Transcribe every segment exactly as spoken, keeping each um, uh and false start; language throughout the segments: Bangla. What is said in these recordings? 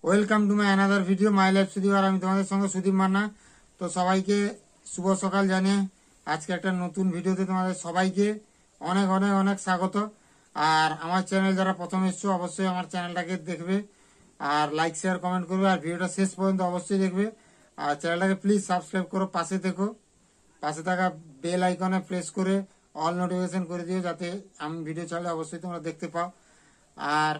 Welcome to my another video my life Sudip. আর আমি তোমাদের সঙ্গে সুদীপ মান্না। তো সবাইকে শুভ সকাল জানিয়ে আজকে একটা নতুন ভিডিওতে তোমাদের সবাইকে অনেক অনেক অনেক স্বাগত। আর আমার চ্যানেল যারা প্রথম এসছো অবশ্যই আমার চ্যানেলটাকে দেখবে আর লাইক শেয়ার কমেন্ট করবে আর ভিডিওটা শেষ পর্যন্ত অবশ্যই দেখবে। আর চ্যানেলটাকে প্লিজ সাবস্ক্রাইব করো, পাশে দেখো, পাশে থাকা বেল আইকনে প্রেস করে অল নোটিফিকেশন করে দিও যাতে আমি ভিডিও ছাড়লে অবশ্যই তোমরা দেখতে পাও। আর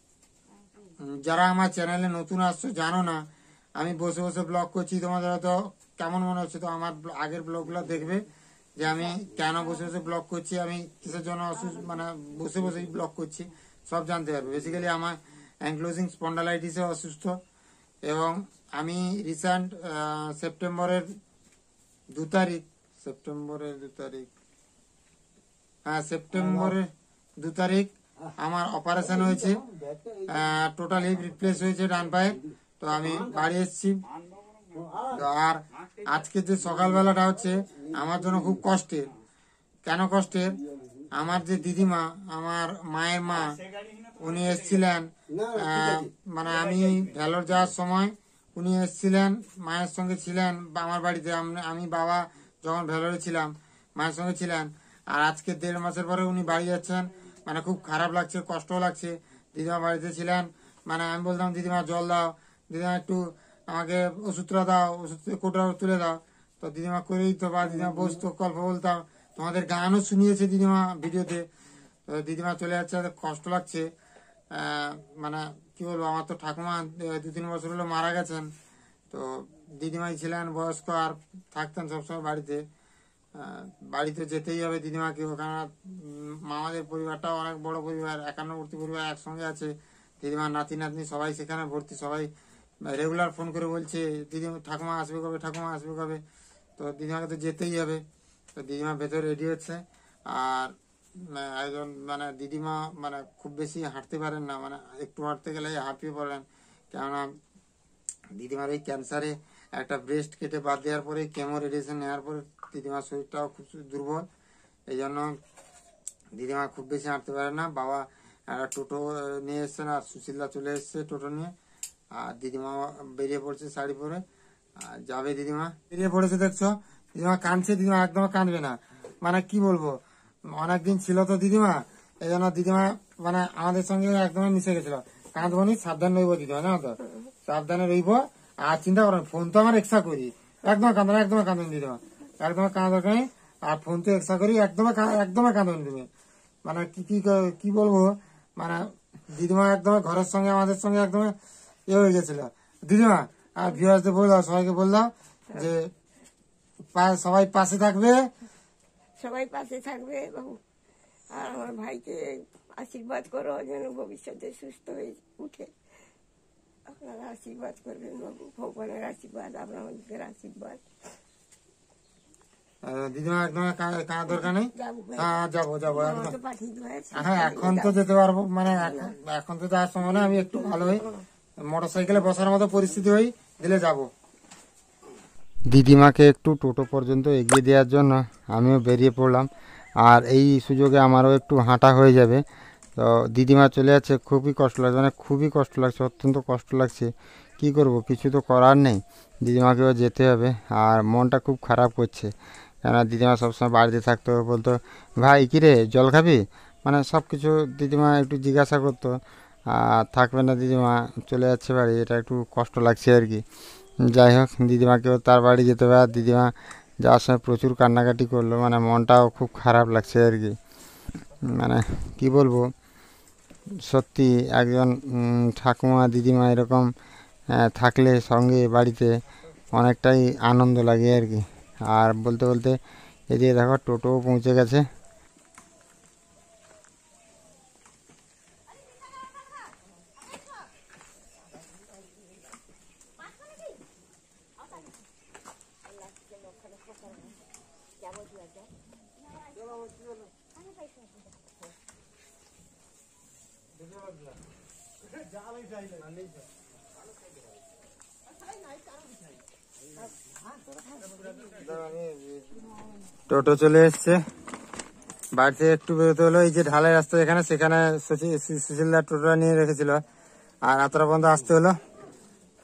যারা আমার চ্যানেলে নতুন আসছো জানো না আমি বসে বসে ব্লগ করছি, তোমাদের হয়তো কেমন মনে হচ্ছে। তো আমার আগের ব্লগগুলো দেখবে যে আমি কেন বসে বসে ব্লগ করছি, আমি কিসের জন্য অসুস্থ মানে বসে বসে ব্লগ করছি সব জানতে পারবে। বেসিক্যালি আমার অ্যাঙ্ক্লোজিং স্পন্ডালাইটিসে অসুস্থ এবং আমি রিসেন্ট সেপ্টেম্বরের দু তারিখ সেপ্টেম্বরের দু তারিখ হ্যাঁ সেপ্টেম্বরের দু তারিখ আমার অপারেশন হয়েছে, টোটাল হিপ রিপ্লেস হয়েছে ডান পায়ে। তো আমি বাড়ি এসেছি। আর আজকে যে সকালবেলাটা হচ্ছে আমার জন্য খুব কষ্টের। কেন কষ্টের? আমার যে দিদিমা, আমার মায়ের মা, উনি এসেছিলেন মানে আমি ভেলোর যাওয়ার সময় উনি এসেছিলেন, মায়ের সঙ্গে ছিলেন আমার বাড়িতে। আমি বাবা যখন ভেলোরে ছিলাম মায়ের সঙ্গে ছিলেন। আর আজকে দেড় মাসের পরে উনি বাড়ি যাচ্ছেন, মানে খুব খারাপ লাগছে, কষ্টও লাগছে। দিদিমা বাড়িতে ছিলেন, মানে আমি বলতাম দিদিমা জল দাও, দিদিমা একটু আমাকে ওষুধটা দাও, ওষুধ কোটা তুলে দাও। তো দিদিমা করেই তো, বা দিদিমা বসতো, গল্প বলতাম, তোমাদের গানও শুনিয়েছে দিদিমা ভিডিওতে। তো দিদিমা চলে যাচ্ছে, কষ্ট লাগছে। মানে কি বলবো, আমার তো ঠাকুমা দু তিন বছর হলো মারা গেছেন। তো দিদিমাই ছিলেন বয়স্ক আর থাকতেন সবসময় বাড়িতে। বাড়িতে যেতেই হবে দিদিমাকে, ওখানে আমাদের পরিবারটাও অনেক বড় পরিবার, একান্নবর্তী পরিবার একসঙ্গে আছে। দিদিমার নাতি নাতনি সবাই সেখানে ভর্তি, সবাই রেগুলার ফোন করে বলছে দিদিমা ঠাকুমা আসবে কবে, ঠাকুমা আসবে কবে। তো দিদিমাকে তো যেতেই হবে। তো দিদিমা ভেতরে রেডি হচ্ছে। আর একজন মানে দিদিমা মানে খুব বেশি হাঁটতে পারেন না, মানে একটু হাঁটতে গেলে হাঁপিয়ে পড়েন। কেননা দিদিমার এই ক্যান্সারে একটা ব্রেস্ট কেটে বাদ দেওয়ার পরে কেমো রেডিয়েশন নেওয়ার পরে দিদিমার শরীরটাও খুব দুর্বল। এই জন্য দিদিমা খুব বেশি হাঁটতে পারে না। বাবা একটা টোটো নিয়ে এসছেন আর সুশীলদা চলে এসছে টোটো নিয়ে। আর দিদিমা বেরিয়ে পড়ছে শাড়ি পরে, আর যাবে দিদিমা। বেরিয়ে পড়েছে দেখছো, দিদিমা কাঁদছে। দিদিমা একদম কাঁদবে না, মানে কি বলবো, অনেকদিন ছিল তো দিদিমা, এই জন্য দিদিমা মানে আমাদের সঙ্গে একদমই মিশে গেছিল। কাঁদবো নি, সাবধান রইবো দিদিমা, জানো তো, সাবধানে রইবো। আর চিন্তা করেন, ফোন তো আমার এক্সট্রা করি, একদম কাঁদো না, একদম কাঁদবেন দিদিমা, একদম কাঁদা দরকার নেই। আর ফোন তো এক্সট্রা করি, একদম একদম কাঁদবেন তুমি। মানে কি কি কি বলবো, মানে দিদিমা একদম ঘরের সঙ্গে আমাদের সঙ্গে একদম এ হয়ে গেছিল দিদিমা। আর ভিউয়ার্সদের বললাম, সবাইকে বললাম যে সবাই পাশে থাকবে, সবাই পাশে থাকবে বাবু। আর আমার ভাইকে আশীর্বাদ করো যেন ভবিষ্যতে সুস্থ হয়ে উঠে। আপনারা আশীর্বাদ করবেন বাবু, ভগবানের আশীর্বাদ, আপনাদের আশীর্বাদ। দিদিমা একদম কাঁদা দরকার নেই। হ্যাঁ যাবো যাবো একদম। হ্যাঁ এখন তো যেতে পারবো, মানে এখন তো যাওয়ার সময় না, আমি একটু ভালো হই, মোটর সাইকেলে বসার মতো পরিস্থিতি হই, দিলে যাবো। দিদিমাকে একটু টোটো পর্যন্ত এগিয়ে দেওয়ার জন্য আমিও বেরিয়ে পড়লাম। আর এই সুযোগে আমারও একটু হাঁটা হয়ে যাবে। তো দিদিমা চলে যাচ্ছে, খুবই কষ্ট লাগছে, মানে খুবই কষ্ট লাগছে, অত্যন্ত কষ্ট লাগছে। কি করব, কিছু তো করার নেই, দিদিমাকেও যেতে হবে। আর মনটা খুব খারাপ করছে, কেননা দিদিমা সবসময় বাড়িতে থাকতো, বলতো ভাই কিরে জল খাবি, মানে সব কিছু দিদিমা একটু জিজ্ঞাসা করতো। আর থাকবে না, দিদিমা চলে যাচ্ছে বাড়ি, এটা একটু কষ্ট লাগছে আর কি। যাই হোক, দিদিমাকেও তার বাড়ি যেতে হবে। আর দিদিমা যাওয়ার সময় প্রচুর কান্নাকাটি করলো, মানে মনটাও খুব খারাপ লাগছে আর কি। মানে কি বলবো, সত্যি একজন ঠাকুমা দিদিমা এরকম থাকলে সঙ্গে বাড়িতে অনেকটাই আনন্দ লাগে আর কি। আর বলতে বলতে এদিকে দেখো টোটোও পৌঁছে গেছে। টোটো চলে এসছে, বাড়িতে একটু বেরোতে হলো। এই যে ঢালাই রাস্তা এখানে, সেখানে সুশীলদার টোটোটা নিয়ে রেখেছিল, আর এতটা পর্যন্ত আসতে হলো।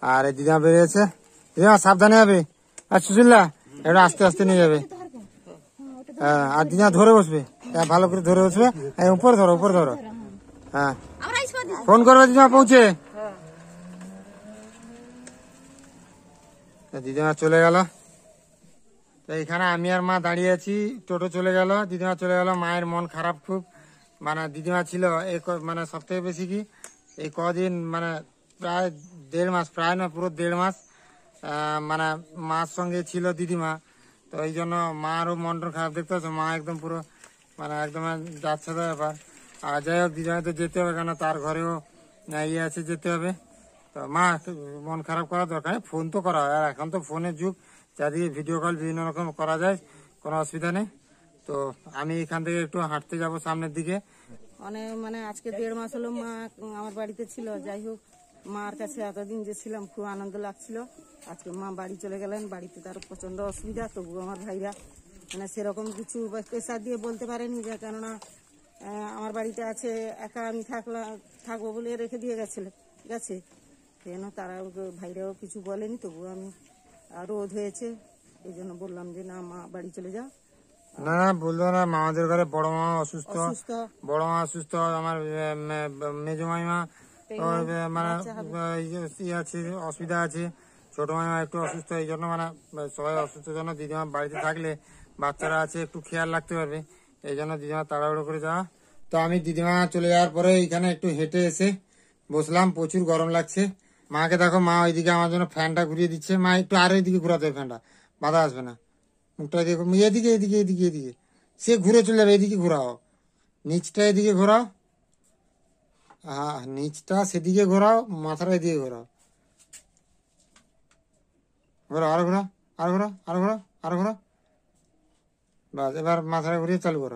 আর এই দিদিমা বেরিয়েছে। দিদিমা সাবধানে যাবে, আর সুশীলা এটা আস্তে আস্তে নিয়ে যাবে। হ্যাঁ, আর দিদিমা ধরে বসবে, হ্যাঁ ভালো করে ধরে বসবে, উপরে ধরো উপরে ধরো। হ্যাঁ ফোন করবে দিদিমা পৌঁছে। দিদিমা চলে গেল। তো এখানে আমি আর মা দাঁড়িয়ে আছি, টোটো চলে গেল, দিদিমা চলে গেল। মায়ের মন খারাপ খুব, মানে দিদিমা ছিল এই মানে সব থেকে বেশি কি এই কদিন মানে প্রায় দেড় মাস, প্রায় না পুরো দেড় মাস মানে মার সঙ্গে ছিল দিদিমা। তো এই জন্য মারও মনটা খারাপ দেখতে পাচ্ছ, মা একদম পুরো মানে একদম যাচ্ছে তো ব্যাপার। আর যাই হোক দিদিমা তো যেতে হবে, কেন তার ঘরেও ইয়ে আছে, যেতে হবে। তো মা মন খারাপ করার দরকার, ফোন তো করা হয়, আর এখন তো ফোনের যুগ, যাদিকে ভিডিও কল বিভিন্ন রকম করা যায়, কোনো অসুবিধা নেই। তো আমি এখান থেকে একটু হাঁটতে যাব সামনের দিকে। অনেক মানে আজকে দেড় মাস হলো মা আমার বাড়িতে ছিল। যাই হোক মার কাছে এতদিন যে ছিলাম খুব আনন্দ লাগছিল। আজকে মা বাড়ি চলে গেলেন, বাড়িতে তার প্রচন্ড অসুবিধা। তবু আমার ভাইরা মানে সেরকম কিছু প্রেসার দিয়ে বলতে পারেনি, যে কেননা আমার বাড়িতে আছে, একা আমি থাকলাম থাকবো বলে রেখে দিয়ে গেছিল গেছে কেন, তারা ভাইরাও কিছু বলেনি। তবু আমি রোদ হয়েছে, এই জন্য বললাম যে না মা বাড়ি চলে যাও। না না বললো না, মামাদের ঘরে বড় মা অসুস্থ, বড় মা অসুস্থ, আমার মেজো মাইমা মানে ইয়ে আছে, অসুবিধা আছে, ছোট মাইমা একটু অসুস্থ, এই জন্য মানে সবাই অসুস্থ জন্য দিদিমা বাড়িতে থাকলে বাচ্চারা আছে একটু খেয়াল রাখতে পারবে, এই জন্য দিদিমা তাড়াহুড়ো করে যাওয়া। তো আমি দিদিমা চলে যাওয়ার পরে এখানে একটু হেঁটে এসে বসলাম, প্রচুর গরম লাগছে। মাকে দেখো, মা ওইদিকে আমার জন্য ফ্যানটা ঘুরিয়ে দিচ্ছে। মা একটু আরো এদিকে ঘুরাতে হবে, ফ্যানটা বাধা আসবে না, মুখটা দেখো এদিকে এদিকে এদিকে এদিকে, সে ঘুরে চলে যাবে, এদিকে ঘোরাও, নিচটা এদিকে ঘোরাও, হ্যাঁ নিচটা সেদিকে ঘোরাও, মাথাটা এদিকে ঘোরাও, ঘোরাও আরো ঘোরা, আরো ঘোরা, আরো ঘোরা, আরো ঘোরা, বাস এবার মাথাটা ঘুরিয়ে চালু করো।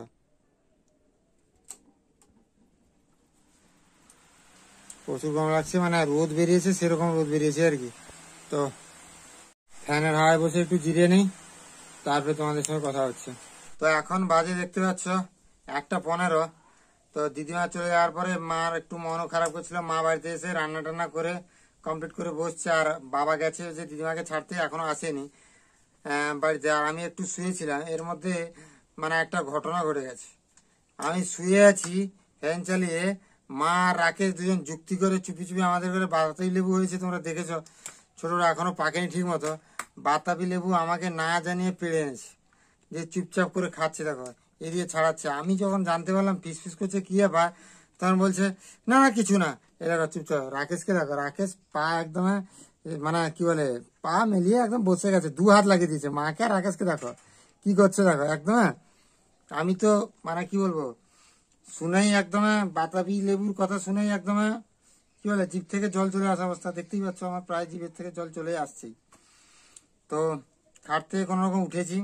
প্রচুর গরম লাগছে, মানে রোদ বেরিয়েছে, সেরকম রোদ বেরিয়েছে আর কি। তো ফ্যানের হাওয়ায় বসে একটু জিরিয়ে নেই, তারপরে তোমাদের সঙ্গে কথা হচ্ছে। তো এখন বাজে দেখতে পাচ্ছ একটা পনেরো। তো দিদিমা চলে যাওয়ার পরে মার একটু মনও খারাপ করছিল। মা বাড়িতে এসে রান্না টান্না করে কমপ্লিট করে বসছে, আর বাবা গেছে যে দিদিমাকে ছাড়তে, এখনো আসেনি বাড়িতে। আর আমি একটু শুয়েছিলাম, এর মধ্যে মানে একটা ঘটনা ঘটে গেছে। আমি শুয়ে আছি ফ্যান চালিয়ে, মা রাকেশ দুজন যুক্তি করে চুপি চুপি আমাদের ঘরে বাতাবি লেবু হয়েছে, তোমরা দেখেছ, ছোটরা এখনো পাকেনি ঠিক মতো, বাতাবি লেবু আমাকে না জানিয়ে পেড়ে এনেছে, যে চুপচাপ করে খাচ্ছে, দেখো এদিকে ছাড়াচ্ছে। আমি যখন জানতে পারলাম ফিস ফিস করছে কি ব্যাপার, তখন বলছে না না কিছু না, এ দেখো চুপচাপ। রাকেশকে দেখো, রাকেশ পা একদম মানে কি বলে পা মেলিয়ে একদম বসে গেছে, দু হাত লাগিয়ে দিয়েছে। মাকে আর রাকেশকে দেখো কি করছে, দেখো একদম। আমি তো মানে কি বলবো, শুনেই একদম বাতাবি লেবুর কথা শুনেই একদম কি বলে জিভ থেকে জল চলে আসা অবস্থা। দেখতেই পাচ্ছ আমার প্রায় জিভের থেকে জল চলে আসছেই। তো খাট থেকে কোনো রকম উঠেছি,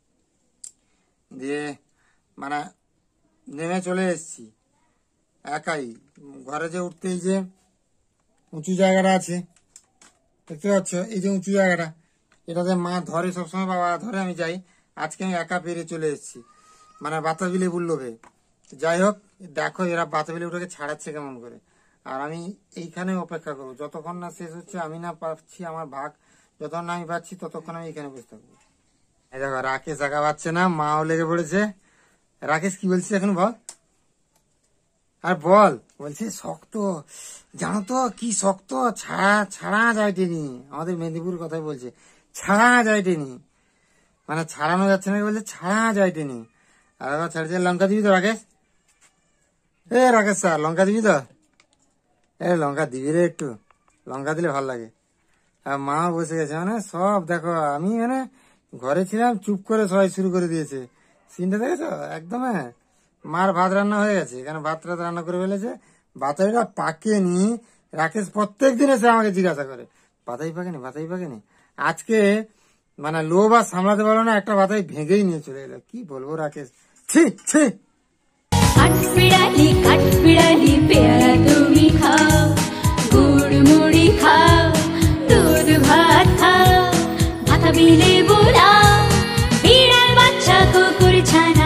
দিয়ে মানে নেমে চলে এসছি একাই। ঘরে যে উঠতেই যে উঁচু জায়গাটা আছে দেখতে পাচ্ছ, এই যে উঁচু জায়গাটা, এটাতে মা ধরে সবসময়, বাবা ধরে, আমি যাই। আজকে আমি একা পেরে চলে এসেছি, মানে বাতাবি লেবুর লোভে। যাই হোক দেখো এরা বাতাবি লেবুটাকে ছাড়াচ্ছে কেমন করে, আর আমি এইখানে অপেক্ষা করবো যতক্ষণ না শেষ হচ্ছে। আমি না পাচ্ছি আমার ভাগ, যতক্ষণ না আমি পাচ্ছি ততক্ষণ আমি এখানে বসে থাকবো। এই দেখো রাকেশ জায়গা পাচ্ছে না, মাও লেগে পড়েছে। রাকেশ কি বলছিস এখন বল, আর বল। বলছে শক্ত, জানো তো কি শক্ত, ছাড়া ছাড়া যায় টেনি, আমাদের মেদিনীপুর কথাই বলছে, ছাড়া যায় টেনি, মানে ছাড়ানো যাচ্ছে না, বলছে ছাড়া যায় টেনি। আর এবার ছাড়ছে। লঙ্কা দিবি তো রাকেশ, এ রাকেশ স্যার লঙ্কা দিবি তো, এ লঙ্কা দিবি রে, একটু লঙ্কা দিলে ভালো লাগে। আর মা বসে গেছে, মানে সব দেখো, আমি মানে ঘরে ছিলাম চুপ করে সবাই শুরু করে দিয়েছে। সিনটা দেখেছো একদম। মার ভাত রান্না হয়ে গেছে, এখানে ভাত রাত রান্না করে ফেলেছে, বাতাবিটা পাকেনি। রাকেশ প্রত্যেক দিন এসে আমাকে জিজ্ঞাসা করে বাতাবি পাকেনি, বাতাবি পাকেনি। আজকে মানে লোভ আর সামলাতে পারলো না, একটা বাতাবি ভেঙেই নিয়ে চলে এলো। কি বলবো রাকেশ, ছি ছি। কাঠবিড়ালি কাঠবিড়ালি পেয়ারা তুমি খাও, গুড় মুড়ি খাও, দুধ ভাত খাও, বাতাবি লেবু নাও, বিড়াল বাচ্চা কুকুর ছানা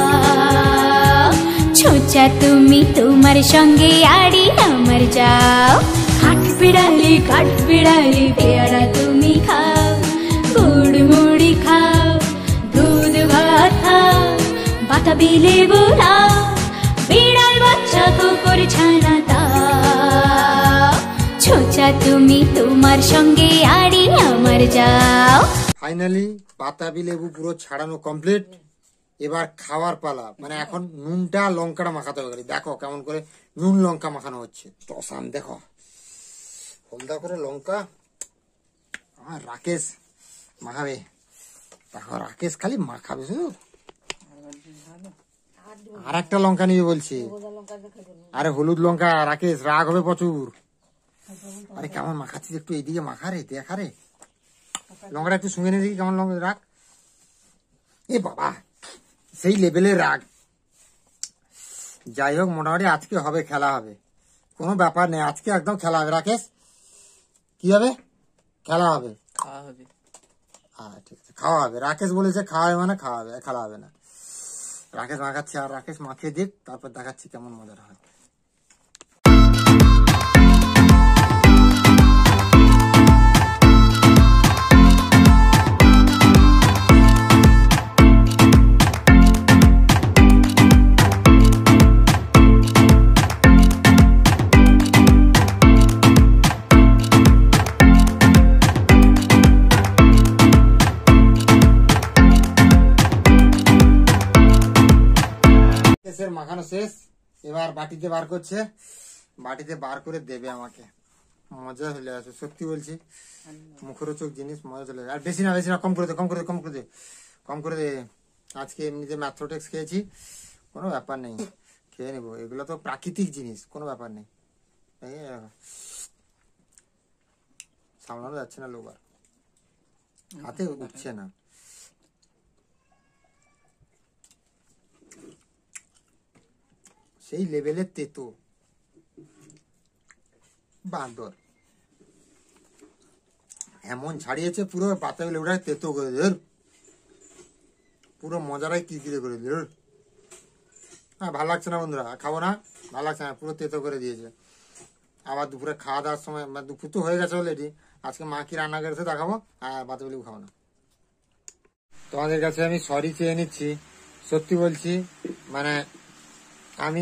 দাও, ছোঁচা তুমি তোমার সঙ্গে আড়ি আমার যাও। বিড়ালি কাঠ বিড়ালি পেয়ারা তুমি খাও, গুড় মুড়ি খাও, দুধ ভাত খাও, বাতাবি লেবু নাও, বিড়াল বাচ্চা কুকুর ছানা দাও, ছোচা তুমি তোমার সঙ্গে আড়ি আমার যাও। ফাইনালি বাতাবি লেবু পুরো ছাড়ানো কমপ্লিট। এবার খাওয়ার পালা, মানে এখন নুনটা লঙ্কাটা মাখাতে হবে। দেখো কেমন করে নুন লঙ্কা মাখানো হচ্ছে, টসান দেখো হলদা করে লঙ্কা। আমার রাকেশ মাখাবে, দেখো রাকেশ খালি মাখাবে শুধু। আর একটা লঙ্কা নিয়ে বলছি, আরে হলুদ লঙ্কা। রাকেশ রাগ হবে প্রচুর। আরে কেমন মাখাচ্ছিস, একটু এইদিকে মাখা রে, দেখা রে লঙ্কাটা একটু সঙ্গে নিয়ে দেখি কেমন লঙ্কা রাগ। এ বাবা সেই লেভেলের রাগ। যাই হোক মোটামুটি আজকে হবে, খেলা হবে, কোনো ব্যাপার নেই। আজকে একদম খেলা হবে। রাকেশ কি হবে? খেলা হবে, খাওয়া হবে। হ্যাঁ ঠিক আছে, খাওয়া হবে। রাকেশ বলেছে খাওয়া হবে মানে খাওয়া হবে, খেলা হবে না। রাকেশ মাখাচ্ছে, আর রাকেশ মাখিয়ে দিক, তারপর দেখাচ্ছি কেমন মজার হয়। মাখানো শেষ, এবার বাটিতে বার করছে, বাটিতে বার করে দেবে আমাকে। মজা চলে আসে, সত্যি বলছি, মুখরোচক জিনিস, মজা চলে আসে। আর বেশি না বেশি না, কম করে দে, কম করে দে, কম করে দে, কম করে দে। আজকে এমনিতে ম্যাথ্রোটেক্স খেয়েছি, কোনো ব্যাপার নেই, খেয়ে নেবো। এগুলো তো প্রাকৃতিক জিনিস, কোনো ব্যাপার নেই। সামলানো যাচ্ছে না, লোবার হাতে উঠছে না। সেই লেভেলের তেতো বাঁদর এমন ছাড়িয়েছে, পুরো বাতাবি লেবুটাকে তেতো করে দিল, পুরো মজাটাই কিরকিরে করে দিল। হ্যাঁ ভালো লাগছে না বন্ধুরা, খাবো না, ভালো লাগছে না, পুরো তেতো করে দিয়েছে। আবার দুপুরে খাওয়া দাওয়ার সময়, দুপুর তো হয়ে গেছে অলরেডি, আজকে মা কি রান্না করেছে দেখাবো। আর বাতাবি লেবু খাবো না। তোমাদের কাছে আমি সরি চেয়ে নিচ্ছি, সত্যি বলছি। মানে আমি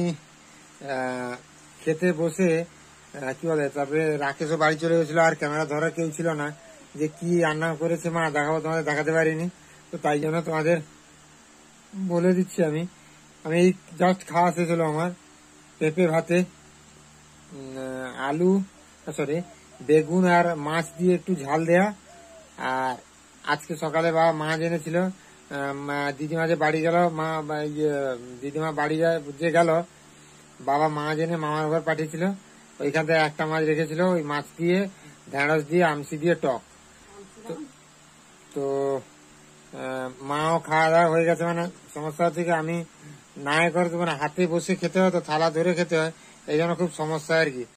খেতে বসে কি বলে, তারপরে রাকেশও বাড়ি চলে গেছিল, আর ক্যামেরা ধরা কেউ ছিল না, যে কি রান্না করেছে মা দেখাবো, তোমাদের দেখাতে পারিনি। তো তাই জন্য তোমাদের বলে দিচ্ছি। আমি আমি এই জাস্ট খাওয়া শেষ হলো আমার। পেঁপে ভাতে আলু সরি বেগুন আর মাছ দিয়ে একটু ঝাল দেয়া। আর আজকে সকালে বাবা মাছ এনেছিল, দিদিমা যে বাড়ি গেল, মা দিদিমা বাড়ি যে গেল, বাবা মাছ এনে মামার ঘর পাঠিয়েছিল, ওইখান থেকে একটা মাছ রেখেছিল, ওই মাছ দিয়ে ঢেঁড়স দিয়ে আমসি দিয়ে টক। তো মাও খাওয়া দাওয়া হয়ে গেছে। মানে সমস্যা হচ্ছে কি, আমি না করে মানে হাতে বসে খেতে হয়, তো থালা ধরে খেতে হয়, এই জন্য খুব সমস্যা আর কি।